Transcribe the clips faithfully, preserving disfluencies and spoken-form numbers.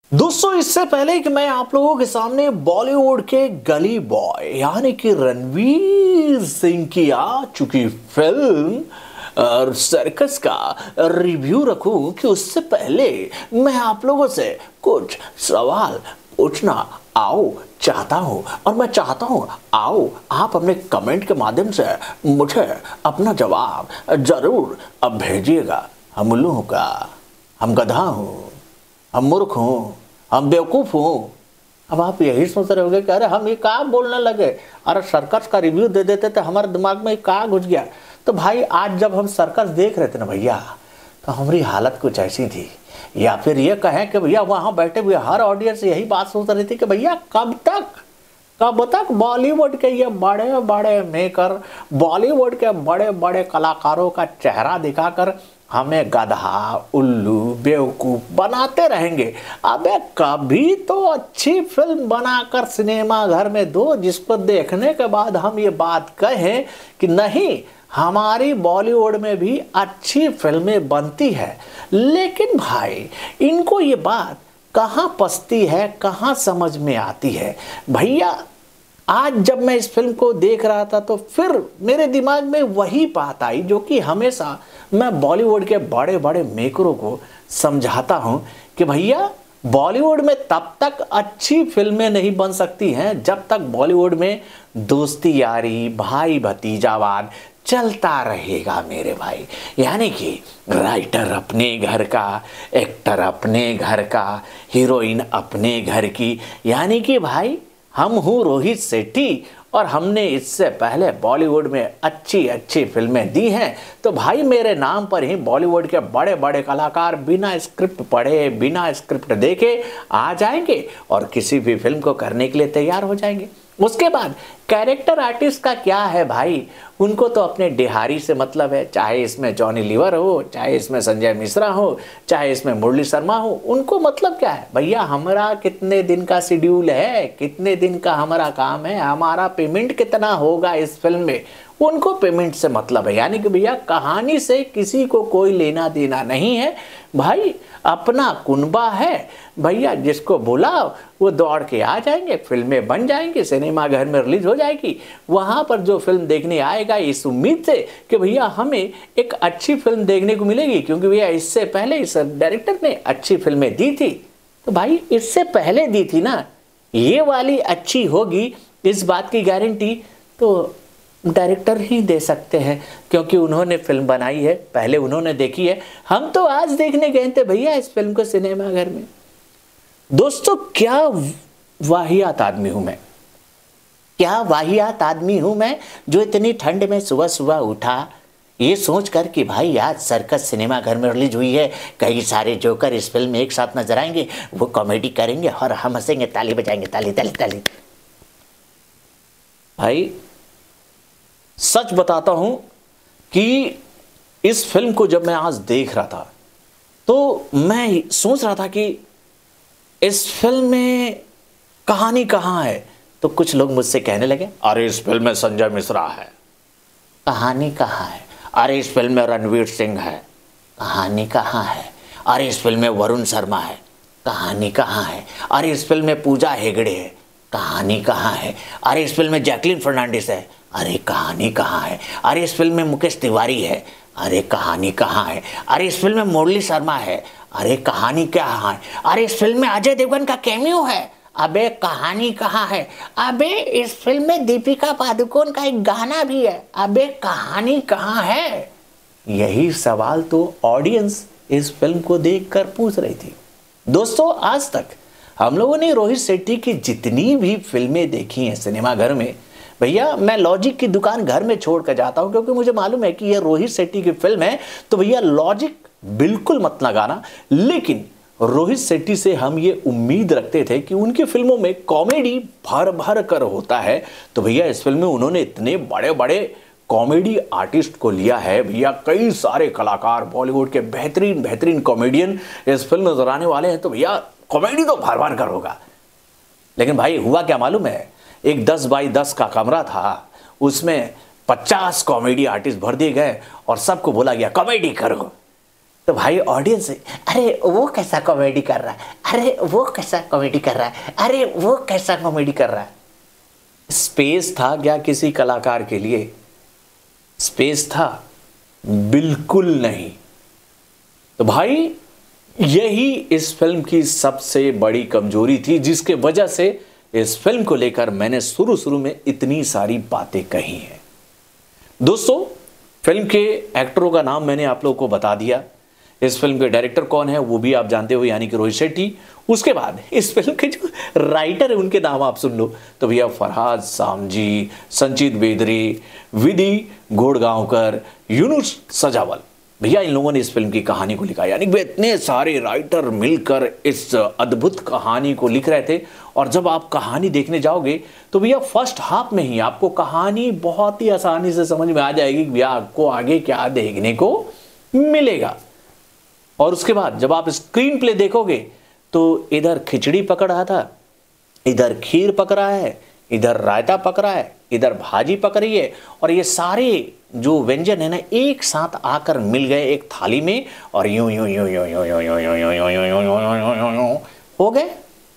दोस्तों, इससे पहले कि मैं आप लोगों के सामने बॉलीवुड के गली बॉय यानी कि रणवीर सिंह की आ चुकी फिल्म और सर्कस का रिव्यू रखूं कि उससे पहले मैं आप लोगों से कुछ सवाल पूछना आओ चाहता हूं और मैं चाहता हूं आओ आप अपने कमेंट के माध्यम से मुझे अपना जवाब जरूर अब भेजिएगा। हम उल्लू हूं का, हम गधा हूं, हम मूर्ख हूँ, हम बेवकूफ़ हूँ। अब आप यही सोच रहे होंगे कि अरे हम ये कहाँ बोलने लगे, अरे सर्कस का रिव्यू दे देते तो हमारे दिमाग में कहाँ घुस गया। तो भाई आज जब हम सर्कस देख रहे थे ना भैया, तो हमारी हालत कुछ ऐसी थी, या फिर ये कहें कि भैया वहाँ बैठे हुए हर ऑडियंस यही बात सोच रही थी कि भैया कब तक कब तक बॉलीवुड के ये बड़े बड़े मेकर, बॉलीवुड के बड़े बड़े कलाकारों का चेहरा दिखाकर हमें गधा, उल्लू, बेवकूफ़ बनाते रहेंगे। अबे कभी तो अच्छी फिल्म बनाकर सिनेमा घर में दो जिसको देखने के बाद हम ये बात कहें कि नहीं, हमारी बॉलीवुड में भी अच्छी फिल्में बनती है। लेकिन भाई इनको ये बात कहाँ पचती है, कहाँ समझ में आती है। भैया आज जब मैं इस फिल्म को देख रहा था तो फिर मेरे दिमाग में वही बात आई जो कि हमेशा मैं बॉलीवुड के बड़े बड़े मेकरों को समझाता हूं कि भैया बॉलीवुड में तब तक अच्छी फिल्में नहीं बन सकती हैं जब तक बॉलीवुड में दोस्ती यारी, भाई भतीजावाद चलता रहेगा मेरे भाई। यानी कि राइटर अपने घर का, एक्टर अपने घर का, हीरोइन अपने घर की। यानी कि भाई हम हूँ रोहित शेट्टी और हमने इससे पहले बॉलीवुड में अच्छी अच्छी फिल्में दी हैं, तो भाई मेरे नाम पर ही बॉलीवुड के बड़े बड़े कलाकार बिना स्क्रिप्ट पढ़े, बिना स्क्रिप्ट देखे आ जाएंगे और किसी भी फिल्म को करने के लिए तैयार हो जाएंगे। उसके बाद कैरेक्टर आर्टिस्ट का क्या है भाई, उनको तो अपने डिहारी से मतलब है, चाहे इसमें जॉनी लीवर हो, चाहे इसमें संजय मिश्रा हो, चाहे इसमें मुरली शर्मा हो, उनको मतलब क्या है भैया, हमारा कितने दिन का शेड्यूल है, कितने दिन का हमारा काम है, हमारा पेमेंट कितना होगा इस फिल्म में, उनको पेमेंट से मतलब है। यानी कि भैया कहानी से किसी को कोई लेना देना नहीं है भाई, अपना कुनबा है भैया, जिसको बुलाओ वो दौड़ के आ जाएंगे, फिल्में बन जाएंगी, सिनेमा घर में रिलीज हो जाएगी। वहाँ पर जो फिल्म देखने आएगा इस उम्मीद से कि भैया हमें एक अच्छी फिल्म देखने को मिलेगी, क्योंकि भैया इससे पहले इस डायरेक्टर ने अच्छी फिल्में दी थी, तो भाई इससे पहले दी थी ना, ये वाली अच्छी होगी इस बात की गारंटी तो डायरेक्टर ही दे सकते हैं, क्योंकि उन्होंने फिल्म बनाई है, पहले उन्होंने देखी है। हम तो आज देखने गए थे भैया इस फिल्म को सिनेमा घर में। दोस्तों क्या वाहियात आदमी हूं मैं, क्या वाहियात आदमी हूं मैं जो इतनी ठंड में सुबह सुबह उठा ये सोच कर कि भाई आज सर्कस सिनेमा घर में रिलीज हुई है, कई सारे जोकर इस फिल्म में एक साथ नजर आएंगे, वो कॉमेडी करेंगे और हम हंसेंगे, ताली बजाएंगे, ताली ताली ताली। भाई सच बताता हूं कि इस फिल्म को जब मैं आज देख रहा था तो मैं सोच रहा था कि इस फिल्म में कहानी कहाँ है, तो कुछ लोग मुझसे कहने लगे अरे इस फिल्म में संजय मिश्रा है, कहानी कहाँ है, अरे इस फिल्म में रणवीर सिंह है, कहानी कहाँ है, अरे इस फिल्म में वरुण शर्मा है, कहानी कहाँ है, अरे इस फिल्म में पूजा हेगड़े है, कहानी कहाँ है, अरे इस फिल्म में जैकलीन फर्नांडिस है, अरे कहानी कहाँ है, अरे इस फिल्म में मुकेश तिवारी है, अरे कहानी कहाँ है, अरे इस फिल्म में मुरली शर्मा है, अरे कहानी क्या है, अरे इस फिल्म में अजय देवगन का कैमियो है, अबे कहानी कहाँ है, अबे इस फिल्म में दीपिका पादुकोण का एक गाना भी है, अबे कहानी कहाँ है। यही सवाल तो ऑडियंस इस फिल्म को देखकर पूछ रही थी। दोस्तों आज तक हम लोगों ने रोहित शेट्टी की जितनी भी फिल्में देखी हैं सिनेमा घर में, भैया मैं लॉजिक की दुकान घर में छोड़ कर जाता हूं, क्योंकि मुझे मालूम है कि यह रोहित शेट्टी की फिल्म है, तो भैया लॉजिक बिल्कुल मत लगाना। लेकिन रोहित शेट्टी से हम ये उम्मीद रखते थे कि उनकी फिल्मों में कॉमेडी भर भर कर होता है, तो भैया इस फिल्म में उन्होंने इतने बड़े बड़े कॉमेडी आर्टिस्ट को लिया है भैया, कई सारे कलाकार बॉलीवुड के बेहतरीन बेहतरीन कॉमेडियन इस फिल्म में नजर आने वाले हैं, तो भैया कॉमेडी तो भर भर कर होगा। लेकिन भाई हुआ क्या मालूम है, एक दस बाई दस का कमरा था, उसमें पचास कॉमेडी आर्टिस्ट भर दिए गए और सबको बोला गया कॉमेडी करो। तो भाई ऑडियंस से अरे वो कैसा कॉमेडी कर रहा है, अरे वो कैसा कॉमेडी कर रहा है, अरे वो कैसा कॉमेडी कर रहा है। स्पेस था क्या किसी कलाकार के लिए? स्पेस था? बिल्कुल नहीं। तो भाई यही इस फिल्म की सबसे बड़ी कमजोरी थी, जिसके वजह से इस फिल्म को लेकर मैंने शुरू शुरू में इतनी सारी बातें कही हैं। दोस्तों, फिल्म के एक्टरों का नाम मैंने आप लोगों को बता दिया। इस फिल्म के डायरेक्टर कौन है वो भी आप जानते हो, यानी कि रोहित शेट्टी। उसके बाद इस फिल्म के जो राइटर है उनके नाम आप सुन लो तो भैया फरहाद सामजी, संचित बेदरे, विधि घोड़गांवकर, यूनुस सजावल, भैया इन लोगों ने इस फिल्म की कहानी को लिखा। यानी कि इतने सारे राइटर मिलकर इस अद्भुत कहानी को लिख रहे थे। और जब आप कहानी देखने जाओगे तो भैया फर्स्ट हाफ में ही आपको कहानी बहुत ही आसानी से समझ में आ जाएगी कि भैया आपको आगे क्या देखने को मिलेगा। और उसके बाद जब आप स्क्रीन प्ले देखोगे तो इधर खिचड़ी पक रहा था, इधर खीर पक रहा है, इधर रायता पक रहा है, इधर भाजी पक रही है, और ये सारे जो व्यंजन है ना एक साथ आकर मिल गए एक थाली में और यूं यूं यूं यूं यूं यूं यूं यूं यूं यूं यूं यूं यूं यूं यूं हो गए।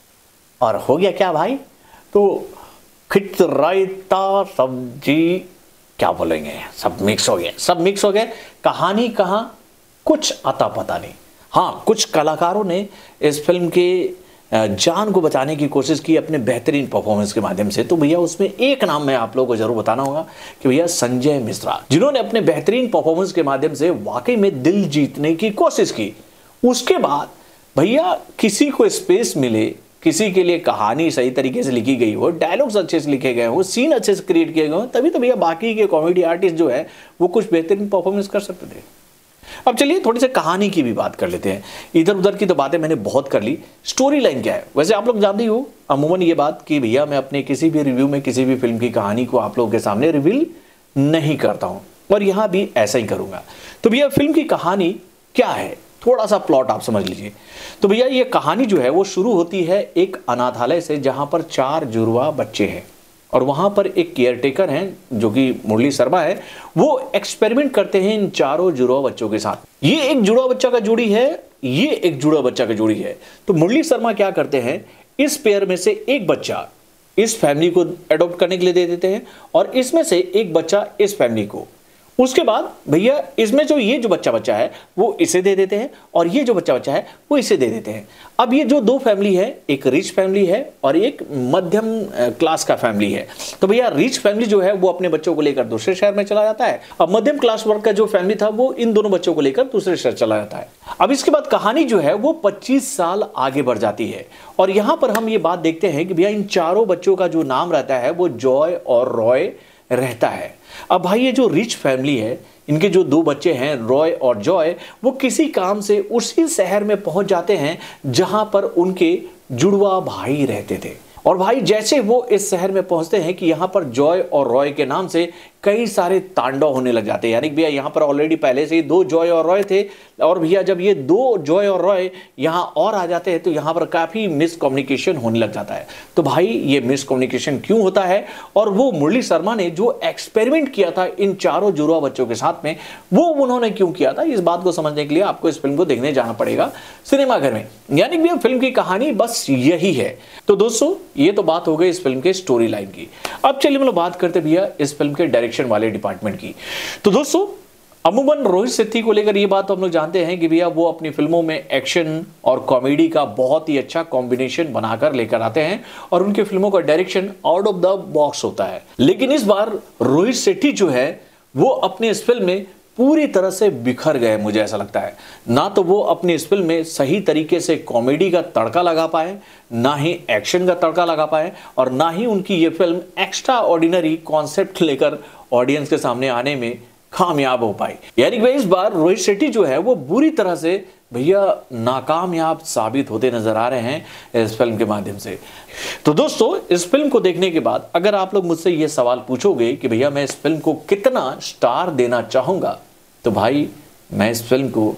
और हो गया क्या भाई? तो खिच रायता सब्जी क्या बोलेंगे, सब मिक्स हो गया, सब मिक्स हो गए। कहानी कहाँ कुछ आता पता नहीं। हाँ, कुछ कलाकारों ने इस फिल्म के जान को बचाने की कोशिश की अपने बेहतरीन परफॉर्मेंस के माध्यम से। तो भैया उसमें एक नाम मैं आप लोगों को जरूर बताना होगा कि भैया संजय मिश्रा, जिन्होंने अपने बेहतरीन परफॉर्मेंस के माध्यम से वाकई में दिल जीतने की कोशिश की। उसके बाद भैया किसी को स्पेस मिले, किसी के लिए कहानी सही तरीके से लिखी गई हो, डायलॉग्स अच्छे से लिखे गए हो, सीन अच्छे से क्रिएट किए गए हो, तभी तो भैया बाकी के कॉमेडी आर्टिस्ट जो है वो कुछ बेहतरीन परफॉर्मेंस कर सकते थे। अब चलिए थोड़ी सी कहानी की भी बात कर लेते हैं। इधर उधर की तो बातें मैंने बहुत कर ली। स्टोरी लाइन क्या है? वैसे आप लोग जानते ही हो अमूमन ये बात कि भैया मैं अपने किसी भी रिव्यू में किसी भी फिल्म की कहानी को आप लोगों के सामने रिवील नहीं करता हूं, और यहां भी ऐसा ही करूंगा। तो भैया फिल्म की कहानी क्या है, थोड़ा सा प्लॉट आप समझ लीजिए। तो भैया ये कहानी जो है वो शुरू होती है एक अनाथालय से, जहां पर चार जुड़वा बच्चे हैं और वहां पर एक केयरटेकर हैं जो कि मुरली शर्मा है। वो एक्सपेरिमेंट करते हैं इन चारों जुड़वा बच्चों के साथ। ये एक जुड़वा बच्चा का जोड़ी है, ये एक जुड़वा बच्चा का जोड़ी है। तो मुरली शर्मा क्या करते हैं, इस पेयर में से एक बच्चा इस फैमिली को अडॉप्ट करने के लिए दे देते हैं और इसमें से एक बच्चा इस फैमिली को। उसके बाद भैया इसमें जो ये जो बच्चा बच्चा है वो इसे दे देते हैं और ये जो बच्चा बच्चा है वो इसे दे देते हैं। अब ये जो दो फैमिली है, एक रिच फैमिली है और एक मध्यम क्लास का फैमिली है। तो भैया रिच फैमिली जो है वो अपने बच्चों को लेकर दूसरे शहर में चला जाता है, अब मध्यम क्लास वर्ग का जो फैमिली था वो इन दोनों बच्चों को लेकर दूसरे शहर चला जाता है। अब इसके बाद कहानी जो है वो पच्चीस साल आगे बढ़ जाती है और यहां पर हम ये बात देखते हैं कि भैया इन चारों बच्चों का जो नाम रहता है वो जॉय और रॉय रहता है। अब भाई ये जो रिच फैमिली है, इनके जो दो बच्चे हैं रॉय और जॉय, वो किसी काम से उसी शहर में पहुंच जाते हैं जहां पर उनके जुड़वा भाई रहते थे। और भाई जैसे वो इस शहर में पहुंचते हैं कि यहां पर जॉय और रॉय के नाम से कई सारे तांडव होने लग जाते हैं। यानी भैया यहां पर ऑलरेडी पहले से ही दो जॉय और रॉय थे और भैया जब ये दो जॉय और रॉय यहां और आ जाते हैं तो यहां पर काफी मिसकम्युनिकेशन होने लग जाता है। तो भाई ये मिसकम्युनिकेशन क्यों होता है और वो मुरली शर्मा ने जो एक्सपेरिमेंट किया था इन चारों जुड़वा बच्चों के साथ में वो उन्होंने क्यों किया था, इस बात को समझने के लिए आपको इस फिल्म को देखने जाना पड़ेगा सिनेमाघर में। यानी भैया फिल्म की कहानी बस यही है। तो दोस्तों ये तो बात हो गई इस फिल्म के स्टोरी लाइन की। अब चलिए हम लोग बात करते भैया इस फिल्म के डायरेक्शन वाले डिपार्टमेंट की। तो दोस्तों अमूमन रोहित शेट्टी को लेकर ये बात तो हम लोग जानते हैं कि भैया वो अपनी फिल्मों में एक्शन और कॉमेडी का बहुत ही अच्छा कॉम्बिनेशन बनाकर लेकर आते हैं और उनकी फिल्मों का direction out of the box होता है। लेकिन इस बार रोहित शेट्टी जो है वो अपनी इस फिल्म में पूरी तरह से बिखर गए, मुझे ऐसा लगता है। ना तो वो अपनी इस फिल्म में सही तरीके से कॉमेडी का तड़का लगा पाए, ना ही एक्शन का तड़का लगा पाए और ना ही उनकी ये फिल्म एक्स्ट्रा ऑर्डिनरी कॉन्सेप्ट लेकर ऑडियंस के सामने आने में कामयाब हो पाई। यानी कि इस बार रोहित शेट्टी जो है वो बुरी तरह से भैया नाकामयाब साबित होते नजर आ रहे हैं इस फिल्म के माध्यम से। तो दोस्तों इस फिल्म को देखने के बाद अगर आप लोग मुझसे ये सवाल पूछोगे कि भैया मैं इस फिल्म को कितना स्टार देना चाहूंगा, तो भाई मैं इस फिल्म को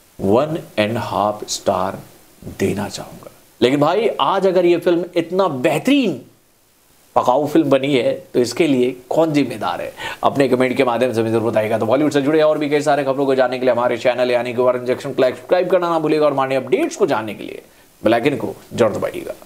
वन एंड हाफ स्टार देना चाहूंगा। लेकिन भाई आज अगर ये फिल्म इतना बेहतरीन पकाऊ फिल्म बनी है, तो इसके लिए कौन जिम्मेदार है? अपने कमेंट के माध्यम से मुझे जरूर बताइएगा। तो बॉलीवुड से जुड़े और भी कई सारे खबरों को जानने के लिए हमारे चैनल यानी कि वार इंजेक्शन को सब्सक्राइब करना ना भूलिएगा और हमारे अपडेट्स को जानने के लिए बेल आइकन को जरूर दबाइएगा।